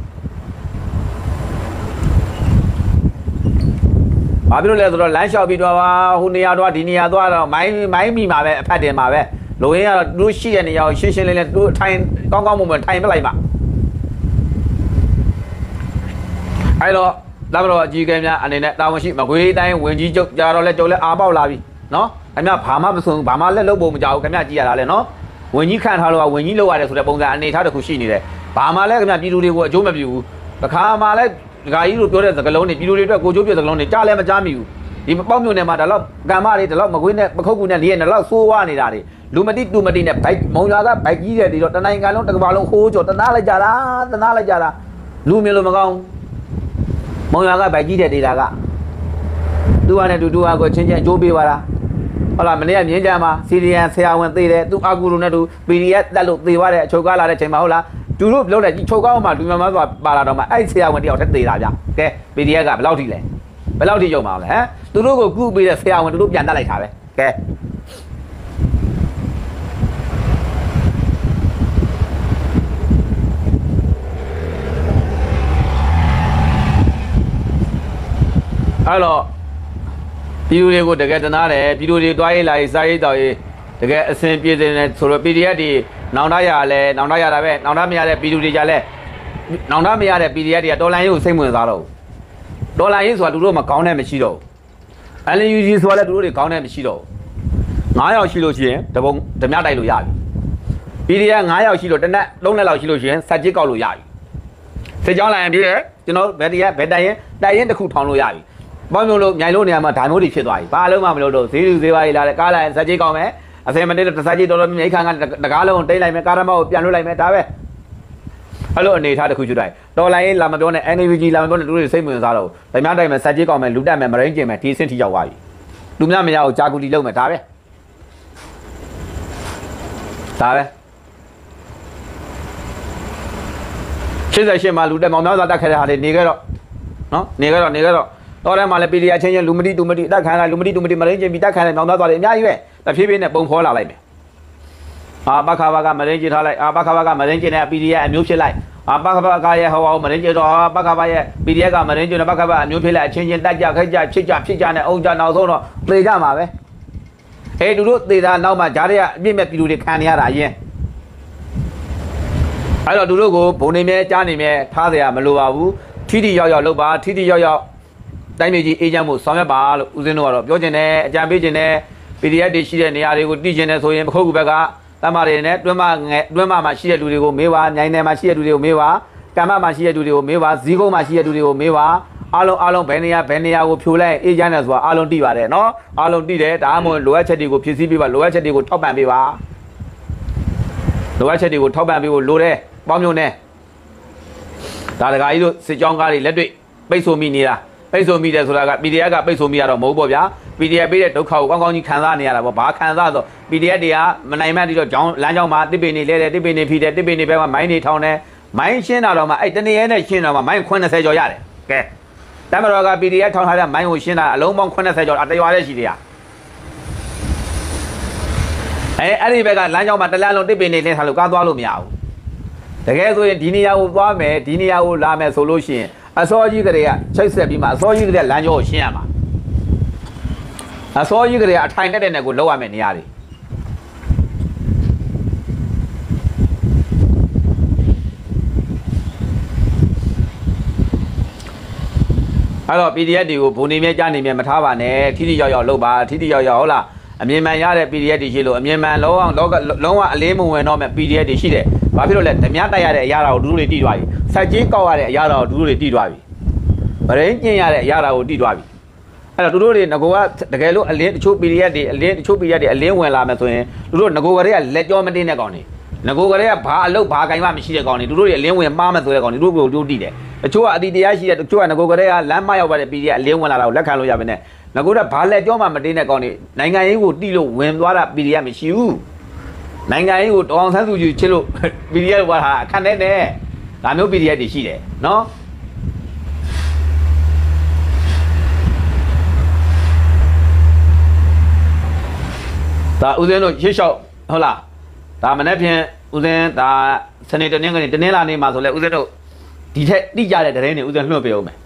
Speaker 1: ဘာဖြစ်လို့လဲဆိုတော့လမ်းလျှောက်ပြီးတော့ဟိုနေရာတော့ဒီနေရာသွားတော့မိုင်းမိမှာပဲအဖက်တင်မှာပဲလိုရင်းကတော့သူတို့ရှိတဲ့နေရာကိုရှင်းရှင်းလင်းလင်းသူထိုင်ကောင်းကောင်းမွန်မွန်ထိုင်ပလိုက်ပါအဲ့တော့လာမလို့အကြီးကဲများအနေနဲ့တာဝန်ရှိမကွေးတိုင်းဝင်ကြီးချုပ်ကြာတော့လဲကျုပ်လဲအာပေါက်လာပြီနော်ခင်ဗျဘာမှမဆုံးဘာမှလက်လုံးပုံမကြောက်ခင်ဗျကြည့်ရတာလဲနော်ဝင်ကြီးခန့်ထားလို့ဝင်ကြီးလောက်ရတယ်ဆိုတဲ့ပုံစံအနေထားတစ်ခုရှိနေတယ်ဘာမှလဲခင်ဗျပြည်သူတွေကိုအကျိုးမပြုဘူးတခါမှလဲဒကာကြီးတို့ပြောတဲ့စကားလုံးတွေပြည်သူတွေအတွက်ကိုကျိုးပြစကားလုံးတွေကြားလဲမကြားမိဘူးဒီပေါက်မြို့နယ်မှာဒါတော့ကံမတွေဒါတော့မကွေးနဲ့ပခုတ်ကူနဲ့လေးနဲ့တော့ဆိုးဝါးနေတာတွေလူမတိတူမတိနဲ့ဘိုက်မုံရွာကဘိုက်ကြီးတယ်ဒီတော့တနိုင်ငံလုံးတစ်ကမ္ဘာလုံးဟိုးကြော်တနာလိုက်ကြတာလူမြင်လို့မကောင်းမုံရွာကဘိုက်ကြီးတဲ့ဒေတာကသူကနဲ့တူတူအကိုချင်းချင်းအကျိုးပေးပါလားဟုတ်လားမနေ့ကမြင်းကြမှာစီရီယန်ဆရာဝန်သေးတယ်သူအကူလိုနဲ့သူ PDF တက်လို့သေသွားတဲ့အချုပ်ကားလာတဲ့ချိန်မှာဟုတ်လားသူတို့ပြောတဲ့ချုပ်ကားမှာလူများများဆိုတာပါလာတော့မှအဲ့ဆရာဝန်တယောက်တည်းသေတာဗျကဲ PDF ကဘယ်လောက်ထိလဲဘယ်လောက်ထိယုံပါအောင်လဲဟမ်သူတို့ကိုကုပေးတဲ့ဆရာဝန်သူတို့ပြန်တက်လိုက်တာပဲကဲအဲ့တော့ပြည်သူတွေကိုတကယ်တနာတယ်ပြည်သူတွေတွားရေးလာရေးစားရေးတောက်ရေးတကယ်အစဉ်ပြေတယ်ဆိုတော့ PDF တွေနောင်တရလဲနောင်တရတာပဲနောင်တမရတဲ့ပြည်သူတွေကြလဲနောင်တမရတဲ့ PDF တွေကတော်လိုင်းရေးကိုစိတ်ဝင်စားတော့တော်လိုင်းရေးဆိုတာသူတို့မကောင်းတဲ့မရှိတော့ဘူး LUG ဆိုတာလည်းသူတို့တွေကောင်းတဲ့မရှိတော့ဘူး9ယောက်ရှိလို့ရှိရင်တပုံဓမြတိုက်လို့ရပြီ PDF 9ယောက်ရှိလို့တစ်နက်3နှစ်လောက်ရှိလို့ရှိရင်စက်ကြီးကောက်လို့ရပြီစစ်ကြောင်းလိုက်ရင်ပြည်တယ်ကျွန်တော်ဘယ်တိုင်ရင်တစ်ခုထောင်လို့ရပြီပေါင်းမျိုးလို့မြိုင်လို့နေရာမှာဓာမျိုးတွေဖြစ်သွားပြီဘာလုံးမှမလုပ်တော့ဈေးလူဈေးပါကြီးလာတယ်ကားလိုက်စက်ကြီးကောင်းမယ်အစင်မတည်းတစ်စက်ကြီးတော်တော်မြိတ်ခန့်ကတကားလုံးတိတ်လိုက်မယ်ကားရမောက်ကိုပြန်လွှတ်လိုက်မယ်ဒါပဲအဲ့လိုအနေထားတစ်ခုကျွတ်တိုင်းတော်လိုင်းလာမပြောနဲ့ NVG လာမပြောနဲ့လူတွေစိတ်ဝင်စားတော့ဓမြတိုက်မယ်စက်ကြီးကောင်းမယ်လူတက်မယ်မရင်းကျင်မယ်ဒီစင်ထိရောက်သွားပြီလူများမရအောင်ဂျာကူတီလုံးမယ်ဒါပဲ88မှာလူတက်မောင်များစွာတက်ခဲ့တဲ့ဟာတွေနေခဲ့တော့နော်နေခဲ့တော့တော်ထဲမှာလည်း PDF ချင်းချင်းလူမတိတူမတိတက်ခံလိုက်လူမတိတူမတိမရင်းကျင်ပြီးတက်ခံလိုက်မောင်များစွာတွေအများကြီးပဲတဖြည်းဖြည်းနဲ့ပုံဖော်လာလိုက်မယ်ပခါဘကမရင်းကျင်ထားလိုက်ပခါဘကမရင်းကျင်တဲ့ PDF အမျိုးဖြစ်လိုက်ပခါဘကရဲ့ဟောမရင်းကျင်တော့ပခါဘရဲ့ PDF ကမရင်းကျင်တဲ့ပခါဘအမျိုးဖြစ်လိုက်အချင်းချင်းတက်ကြခိုက်ကြဖြစ်ကြနဲ့အုံကြနောက်ဆုံးတော့သေကြမှာပဲသူတို့သေတာနောက်မှဂျားတွေကအပြစ်မဲ့ပြည်သူတွေခံနေရတာအရင်အဲ့တော့သူတို့ကိုဘုံနေမြဲကြားနေမြဲထားเสียမလိုပါဘူးထိထိရောက်လုပ်ပါထိထိရောက်တိုင်းပြည်ကြီးအေးချမ်းမှုဆောင်ရွက်ပါလို့ဦးစင်းတို့ကတော့ပြောချင်တယ်အကြံပေးချင်တယ် PDF တွေရှိတဲ့နေရာတွေကိုတိကျင်တယ်ဆိုရင်ပခုတ်ကူဘက်ကတမတွေနဲ့တွင်းမမှာရှိတဲ့လူတွေကိုမေးပါမြိုင်နယ်မှာရှိတဲ့လူတွေကိုမေးပါကံမမှာရှိတဲ့လူတွေကိုမေးပါဇီးကုန်းမှာရှိတဲ့လူတွေကိုမေးပါအားလုံးဘယ်နေရာကိုဖြိုလိုက်အေးချမ်းတယ်ဆိုတာအားလုံးသိပါတယ်နော်အားလုံးသိတယ်ဒါမှမဟုတ်လိုအပ်ချက်တွေကိုဖြည့်ဆည်းပေးပါလိုအပ်ချက်တွေကိုထောက်ပံ့ပေးပါလိုအပ်ချက်တွေကိုထောက်ပံ့ပေးဖို့လိုတယ်ပေါင်းမျိုးနဲ့ဒါတကာကြီးတို့စစ်ကြောင်းကားတွေလက်တွေ့ပိတ်ဆို့မိနေတာပိတ်ဆို့မိတယ်ဆိုတာက PDF ကပိတ်ဆို့မိရတော့မဟုတ်ပေါ့ဗျာ PDF ပေးတဲ့ဒုက္ခကိုကောင်းကောင်းကြီးခံစားနေရတာပေါ့ဘာခံစားဆို PDF တွေကမနိုင်မှန်းပြီးတော့ကြောင်းလမ်းကြောင်းမှာတစ်ပင်နေလဲတယ်တစ်ပင်နေဖိတယ်တစ်ပင်နေဘက်မှာမိုင်းနေထောင်းတယ်မိုင်းရှင်းတာတော့မှအဲ့တနေရဲနဲ့ရှင်းတော့မှမိုင်း80ကျော်ရတယ်ကဲတမတော်က PDF ထောင်းထားတဲ့မိုင်းကိုရှင်းတာအလုံးပေါင်း80ကျော်တရွာလည်းရှိသေးရအဲ့ဒီဘက်ကလမ်းကြောင်းမှာတလန်းလုံးတစ်ပင်နေလင်းထားလို့ကားသွားလို့မရဘူးတကယ်ဆိုရင်ဒီနေရာကိုသွားမယ်ဒီနေရာကိုလာမယ်ဆိုလို့ရှိရင်အစောကြီးကလေးကချိတ်ဆက်ပြီးမှအစောကြီးကလေးလမ်းကြောကိုရှင်းရမှာအစောကြီးကလေးကအထိုင်တက်တဲ့နယ်ကိုလောက်ရမယ်နေရာတွေအဲ့တော့ PDF တွေကိုဘုံနေမြဲကြားနေမြဲမထားပါနဲ့ထိထိရောက်လုပ်ပါထိထိရောက်ဟုတ်လားအမြင်မှန်ရတဲ့ PDF တွေရှိလို့အမြင်မှန်လုံးဝအလေးမဝင်တော့မဲ့ PDF တွေရှိတယ်ဘာဖြစ်လို့လဲဓမြတိုက်ရတဲ့အရာတော်ကိုဒူးတို့တွေတီးသွားပြီစက်ကြီးကောက်ရတဲ့အရာတော်ကိုဒူးတို့တွေတီးသွားပြီဗရင်းကျင်ရတဲ့အရာတော်ကိုတီးသွားပြီအဲ့တော့ဒူးတို့တွေငကိုကတကယ်လို့အလင်းတချို့ PDF တွေအလင်းတချို့ PDF တွေအလင်းဝင်လာမယ်ဆိုရင်ဒူးတို့ငကိုကလေးကလက်ကြောမတင်းတဲ့ကောင်တွေငကိုကလေးကဘာအလုပ်ဘာကင်မှမရှိတဲ့ကောင်တွေဒူးတို့တွေအလင်းဝင်မှားမယ်ဆိုတဲ့ကောင်တွေဒူးတို့ကိုတီးတယ်တချို့ကအတီတရားရှိတဲ့တချို့ကငကိုကလေးကလမ်းမရောက်ပါတဲ့ PDF အလင်းဝင်လာတာကိုလက်ခံလို့ရပါနဲ့ငကိုကဘာလက်ကြောမှမတင်းတဲ့ကောင်တွေနိုင်ငံရေးကိုတီးလို့ဝင်သွားတာ PDF မရှိဘူးနိုင်ငံရေးကိုတောင်ဆန်းစုကြည်ချစ်လို့ PDF ဘာဟာအခက်နဲ့ဒါမျိုး PDF တွေရှိတယ်နော်ဒါဦးဇင်းတို့ရှေ့လျှောက်ဟုတ်လားဒါမနေ့ဖြင့်ဦးဇင်းဒါစနေတနင်္ဂနွေတနင်္လာနေ့မှာဆိုလဲဦးဇင်းတို့ဒီထက်တိကျတဲ့သတင်းတွေဦးဇင်းလွှတ်ပေးအောင်မယ်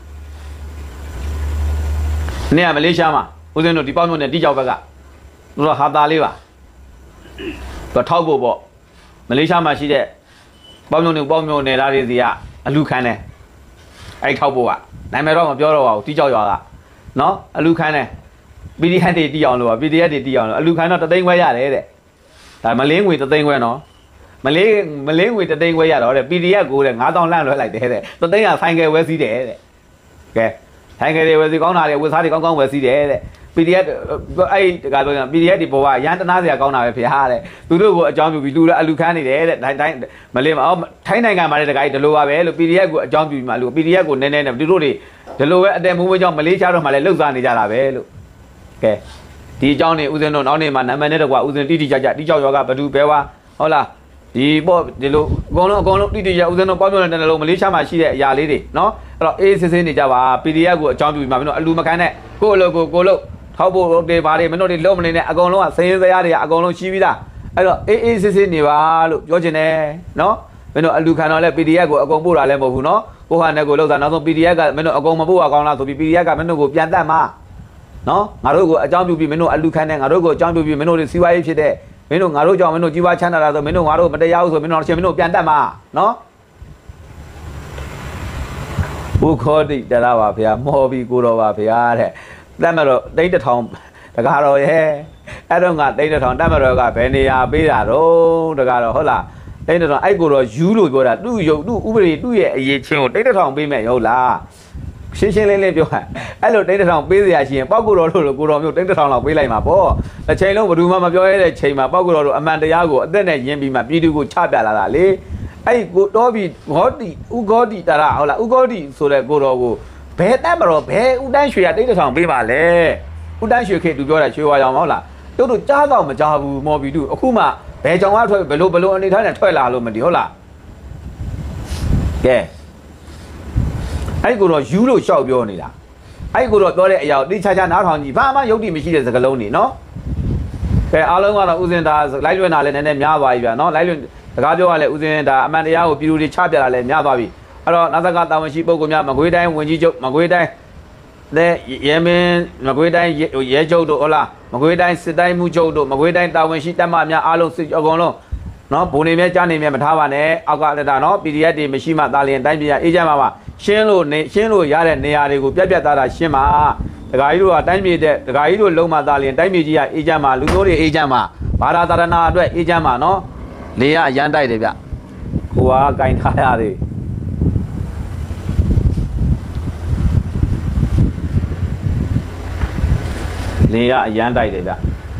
Speaker 1: နေ့ကမလေးရှားမှာဦးဇင်းတို့ဒီပေါ့မျိုးနဲ့တိကျဘက်ကတို့ဟာတာလေးပါတော့ထောက်ဖို့ပေါ့မလေးရှားမှာရှိတဲ့ပေါ့မျိုးနယ်သားတွေစီကအလူခံတယ်ไอ้เข้าบัวไหนไม่รอดมาเปียวรอที่เจ้าหยอกเนาะอลูคันเนี่ยปีดีฮันเดตีအောင်လို့ปีดีฮันเดตีအောင်လို့อลูคันတော့တသိန်းခွဲရတယ်တဲ့ဒါမလင်းငွေတသိန်းခွဲနော်မလင်းငွေတသိန်းခွဲရတော့တဲ့ PDF ကိုတဲ့9000လန့်လွှဲလိုက်တယ်တဲ့တသိန်းကဆိုင်ကယ်ဝဲစီးတယ်တဲ့ကဲဆိုင်ကယ်တွေဝဲစီးကောင်းတာတွေဝက်စားတွေကောင်းကောင်းဝဲစီးတယ်တဲ့ PDF အဲ့တကယ်ပြောရင် PDF ဒီပေါ်ကရန်တနာစရာကောင်းတာပဲဖေဟာတဲ့သူတို့ကိုအကြောင်းပြုပြီးလူအလူခန်းနေတယ်တဲ့တိုင်းမလင်းအော်ထိုင်းနိုင်ငံမှာတဲ့တကယ်ဒီလိုပါပဲလို့ PDF ကိုအကြောင်းပြုပြီးမှလူ PDF ကိုနည်းနည်းနဲ့သူတို့တွေဒီလိုပဲအတဲမုံမွေးကြောင့်မလေးရှားတော့မှလည်းလှုပ်ရှားနေကြတာပဲလို့ကဲဒီအကြောင်းနေဦးစင်းတို့နောက်နေမှာနာမည်နဲ့တကွာဦးစင်းတိတိကျကျတိကျောက်ရောကဘဒူဘဲဝါဟုတ်လားဒီပေါ့ဒီလိုအကုန်လုံးတိတိကျဦးစင်းတို့ပေါပြောနေတဲ့လုံးမလေးရှားမှာရှိတဲ့အရာလေးတွေနော်အဲ့တော့အေးစစ်စစ်နေကြပါ PDF ကိုအကြောင်းပြုပြီးမှမင်းတို့အလူမခံနဲ့ကိုယ့်အလုပ်ကိုလုပ်ထောက်ဖို့တွေဘာတွေမင်းတို့တွေလုံးမနေနဲ့အကုန်လုံးကစင်းစရာတွေအကုန်လုံးရှိပြီးသားအဲ့တော့အေးစစ်စစ်နေပါလို့ပြောချင်တယ်နော်မင်းတို့အလူခံတော့လဲ PDF ကိုအကုန်ပို့တာလည်းမဟုတ်ဘူးနော်ကိုဟာနဲ့ကိုလောက်တာနောက်ဆုံး PDF ကမင်းတို့အကုန်မပို့ရကောင်းလားဆိုပြီး PDF ကမင်းတို့ကိုပြန်တတ်မှာနော်ငါတို့ကိုအကြောင်းပြုပြီးမင်းတို့အလူခံနဲ့ငါတို့ကိုအကြောင်းပြုပြီးမင်းတို့တွေစီးပွားရေးဖြစ်တဲ့မင်းတို့ငါတို့ကြောင့်မင်းတို့ကြီးပွားချမ်းသာတာဆိုမင်းတို့ငါတို့မတရားဘူးဆိုမင်းတို့ချင်းမင်းတို့ပြန်တတ်မှာနော်ဘုခေါ်တိတရပါဗျာမော်ပြီးကိုတော်ပါဗျာတဲ့တတ်မတော်တိတ်တထောင်တကားတော်ရဲ့အဲ့တော့ငါတိတ်တထောင်တတ်မတော်ကဘယ်နေရာပေးတာတော့တကားတော်ဟုတ်လားတိတ်တထောင်အဲ့ကိုတော့ယူလို့ပြောတာသူ့ရုပ်သူ့ဥပဒေသူ့ရဲ့အရေးချင်းကိုတိတ်တထောင်ပေးမယ်ဟုတ်လားရှင်းရှင်းလင်းလင်းပြောအဲ့လိုတိတ်တထောင်ပေးစရာရှိရင်ပောက်ကိုတော်လို့ကိုတော်မျိုးတိတ်တထောင်လောက်ပေးလိုက်မှာပေါ့တစ်ချိန်လုံးဘယ်သူမှမပြောရတဲ့ချိန်မှာပောက်ကိုတော်တို့အမှန်တရားကိုအသက်နဲ့ယဉ်ပြီးမှပြည်သူကိုချပြလာတာလေအဲ့ကိုတော်ပြီဂေါတိဥဂေါတိတရဟုတ်လားဥဂေါတိဆိုတဲ့ကိုတော်ကိုဘယ်တတ်မတော့ဘယ်ဥတန်းရွှေရတိတ်တထောင်ပေးပါလဲဥတန်းရွှေခေသူပြောတာရွှေဝါရောင်ဟုတ်လားတို့ကြားတော့မကြားဘူးမော်ပြီသူအခုမှဘယ်ကြောင်ကထွက်ဘယ်လိုအနေထားနဲ့ထွက်လာလို့မသိဟုတ်လားကဲအဲ့ကိုတော့ယူလို့ရှောက်ပြောနေတာအဲ့ကိုတော့ပြောတဲ့အရာတိချာချာနားထောင်ကြည့်ဘာမှယုတ်တိမရှိတဲ့စကားလုံးနေနော်ကဲအားလုံးကတော့ဦးစင်ဒါလိုက်လွှင့်တာလည်းနည်းနည်းများသွားပြီဗျာနော်လိုက်လွှင့်စကားပြောရလဲဦးစင်ဒါအမှန်တရားကိုပြည်သူတွေချပြတာလည်းများသွားပြီအဲ့တော့နာသကတာဝန်ရှိပုဂ္ဂိုလ်များမကွေးတိုင်းဝင်ကြီးချုပ်မကွေးတိုင်းရဲမင်းမကွေးတိုင်းရဲချုပ်တို့ဟုတ်လားမကွေးတိုင်းစစ်တိုင်းမှုချုပ်တို့မကွေးတိုင်းတာဝန်ရှိတပ်မများအားလုံးစစ်အကုန်လုံးနော်ဘုံနေမြကြားနေမြမထားပါနဲ့အောက်ကလက်တာနော် PDF တွေမရှိမှတာလျင်တိုင်းပြည်အေးချမ်းပါရှင်းလို့ရတဲ့နေရာတွေကိုပြတ်သားတာရှင်းပါဒကာကြီးတို့ကတိုင်းပြည်တဲ့ဒကာကြီးတို့လုံးမသားလျင်တိုင်းပြည်ကြီးကအေးချမ်းပါလူမျိုးတွေအေးချမ်းပါဘာသာသာရဏအတွက်အေးချမ်းပါနော်လေရအရန်တိုက်တယ်ဗျကိုကကင်ထားရတယ်လေရအရန်တိုက်တယ်ဗျ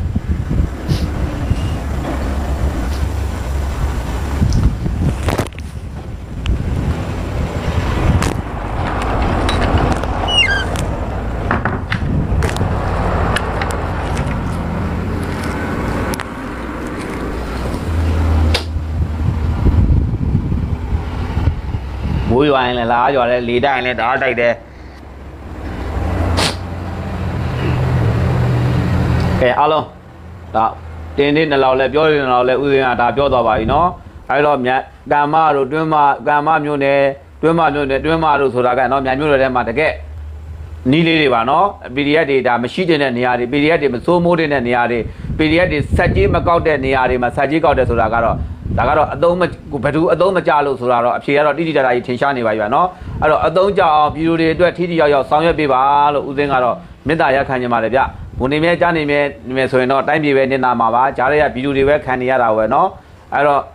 Speaker 1: မိုးရွာရင်လည်းလားရွာတယ်လေတိုက်ရင်လည်းဓာတ်တိုက်တယ်ကဲအားလုံးဒါတင်းတင်းနှလောက်လဲပြောနေတော့လဲဥစဉ်ကဒါပြောသွားပါပြီနော်အဲ့တော့မြတ်ကမ္မတို့တွင်းမကမ္မမျိုးနဲ့တွင်းမတို့ဆိုတာကနော်မြန်မျိုးတွေထဲမှာတကယ်နီးလေးတွေပါနော် PDF တွေဒါမရှိတဲ့နေရာတွေ PDF တွေမစိုးမိုးတဲ့နေရာတွေ PDF တွေစက်ကြီးမကောက်တဲ့နေရာတွေမှာစက်ကြီးကောက်တယ်ဆိုတာကတော့ဒါကတော့အသုံးဘယ်သူအသုံးမကြလို့ဆိုတာတော့အဖြေကတော့တိတိကျကျကြီးထင်ရှားနေပါပြီဗျာနော်အဲ့တော့အသုံးကြအောင်ပြည်သူတွေအတွက်ထိထိရောက်ရောက်ဆောင်ရွက်ပေးပါလို့ဦးစင်းကတော့မေတ္တာရပ်ခံနေပါတယ်ဗျဘုံနေမြဲကြားနေမြဲဆိုရင်တော့တိုင်းပြည်ပဲနေနာမှာပါကြားရပြည်သူတွေပဲခံနေရတာပဲနော်အဲ့တော့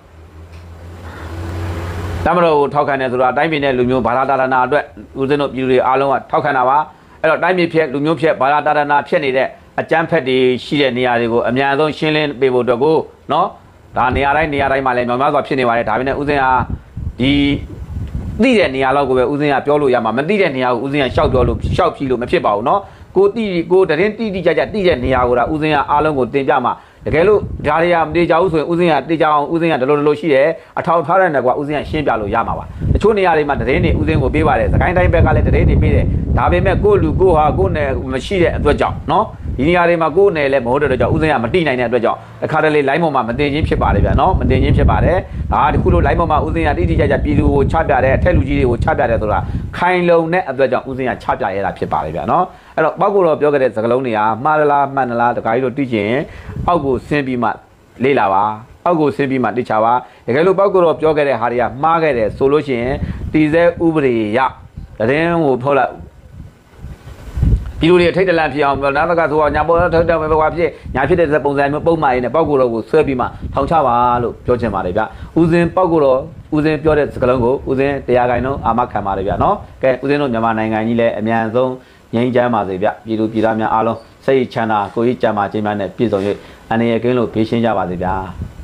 Speaker 1: တမတော်ကိုထောက်ခံတယ်ဆိုတာတိုင်းပြည်နဲ့လူမျိုးဘာသာတာနာအတွက်ဦးစင်းတို့ပြည်သူတွေအားလုံးကထောက်ခံတာပါအဲ့တော့တိုင်းပြည်ဖြစ်လူမျိုးဖြစ်ဘာသာတာနာဖြစ်နေတဲ့အကြမ်းဖက်တွေရှိတဲ့နေရာတွေကိုအများဆုံးရှင်းလင်းပေးဖို့အတွက်ကိုနော်ဒါနေရာတိုင်းမှာလည်းမြောင်များစွာဖြစ်နေပါတယ်ဒါပေမဲ့ဦးစင်းဟာဒီသိတဲ့နေရာလောက်ကိုပဲဦးစင်းကပြောလို့ရမှာမသိတဲ့နေရာကိုဦးစင်းကရှောက်ပြောလို့ရှောက်ဖြီးလို့မဖြစ်ပါဘူးเนาะကိုတရင်တိကျသိတဲ့နေရာကိုဒါဦးစင်းကအားလုံးကိုတင်ပြမှာတကယ်လို့ဒါတွေကမတေချာဘူးဆိုရင်ဦးစင်းကတေချာအောင်ဦးစင်းကဒလိုရှိတယ်အထောက်ထားတဲ့ကွာဦးစင်းကရှင်းပြလို့ရမှာပါတချို့နေရာတွေမှာတရင်တွေဦးစင်းကိုပေးပါတယ်စကိုင်းတိုင်းဘက်ကလည်းတရင်တွေပေးတယ်ဒါပေမဲ့ကိုလူကိုဟာကိုနယ်မရှိတဲ့အတွက်ကြောင့်เนาะဒီနေရာတွေမှာကိုယ်နယ်လည်းမဟုတ်တဲ့အတွက်ကြောင့်ဦးစင်းကမတိနိုင်တဲ့အတွက်ကြောင့်တစ်ခါတလေလိုင်းပေါ်မှာမတင်ချင်းဖြစ်ပါတယ်ဗျာနော်မတင်ချင်းဖြစ်ပါတယ်ဒါတခုလို့လိုင်းပေါ်မှာဦးစင်းကတိတိကျကျပြည်သူကိုချပြတယ်အထက်လူကြီးတွေကိုချပြတယ်ဆိုတာခိုင်လုံတဲ့အတွက်ကြောင့်ဦးစင်းကချပြရတာဖြစ်ပါတယ်ဗျာနော်အဲ့တော့ပောက်ကိုတော့ပြောခဲ့တဲ့စကားလုံးတွေကမှားလားမှန်လားတခါကြီးတို့သိချင်အောက်ကိုဆင်းပြီးမှလေ့လာပါအောက်ကိုဆင်းပြီးမှသိချပါတကယ်လို့ပောက်ကိုတော့ပြောခဲ့တဲ့ဟာတွေကမှားခဲ့တယ်ဆိုလို့ရှိရင်တည်ဆဲဥပဒေရသတင်းကိုဖောက်လိုက်ပြည်သူတွေထိတ်တလန့်ဖြစ်အောင်နောက်တစ်ခါဆိုတော့ညာပေါ်ထိတ်တယ်ဟိုဖြစ်ညာဖြစ်တဲ့ပုံစံမျိုးပုံမှန်ရင်းနဲ့ပောက်ကိုတော့ကိုဆွဲပြီးမှထောင်ချပါလို့ပြောချင်ပါတယ်ဗျဦးစင်းပောက်ကိုတော့ဦးစင်းပြောတဲ့စကားလုံးကိုဦးစင်းတရားခိုင်တော့အာမခံပါတယ်ဗျနော်ကဲဦးစင်းတို့မြန်မာနိုင်ငံကြီးလည်းအမြန်ဆုံးငြိမ်းချမ်းပါစေဗျပြည်သူပြည်သားများအားလုံးစိတ်ချမ်းသာကိုယ်ကြီးကြံပါခြင်းများနဲ့ပြည့်စုံ၍အနေရကင်းလို့ဖြည့်ရှင်းကြပါစေဗျာ